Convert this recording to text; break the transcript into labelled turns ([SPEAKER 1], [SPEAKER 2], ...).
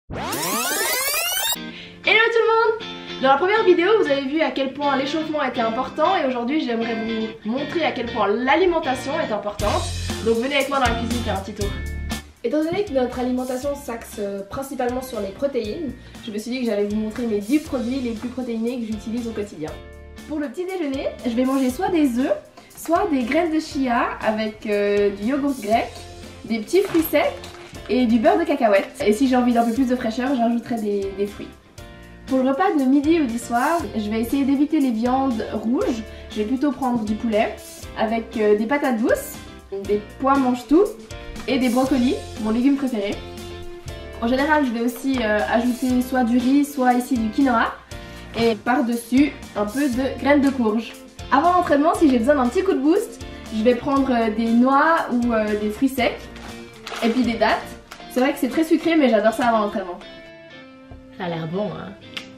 [SPEAKER 1] Hello tout le monde! Dans la première vidéo, vous avez vu à quel point l'échauffement était important et aujourd'hui j'aimerais vous montrer à quel point l'alimentation est importante. Donc venez avec moi dans la cuisine faire un petit tour. Étant donné que notre alimentation s'axe principalement sur les protéines, je me suis dit que j'allais vous montrer mes 10 produits les plus protéinés que j'utilise au quotidien. Pour le petit déjeuner, je vais manger soit des œufs, soit des graines de chia avec du yogourt grec, des petits fruits secs et du beurre de cacahuète. Et si j'ai envie d'un peu plus de fraîcheur, j'ajouterai des fruits. Pour le repas de midi ou du soir, je vais essayer d'éviter les viandes rouges. Je vais plutôt prendre du poulet avec des patates douces, des pois mange-tout et des brocolis, mon légume préféré. En général, je vais aussi ajouter soit du riz, soit ici du quinoa et par-dessus un peu de graines de courge. Avant l'entraînement, si j'ai besoin d'un petit coup de boost, je vais prendre des noix ou des fruits secs et puis des dattes. C'est vrai que c'est très sucré mais j'adore ça avant l'entraînement.
[SPEAKER 2] Ça a l'air bon, hein.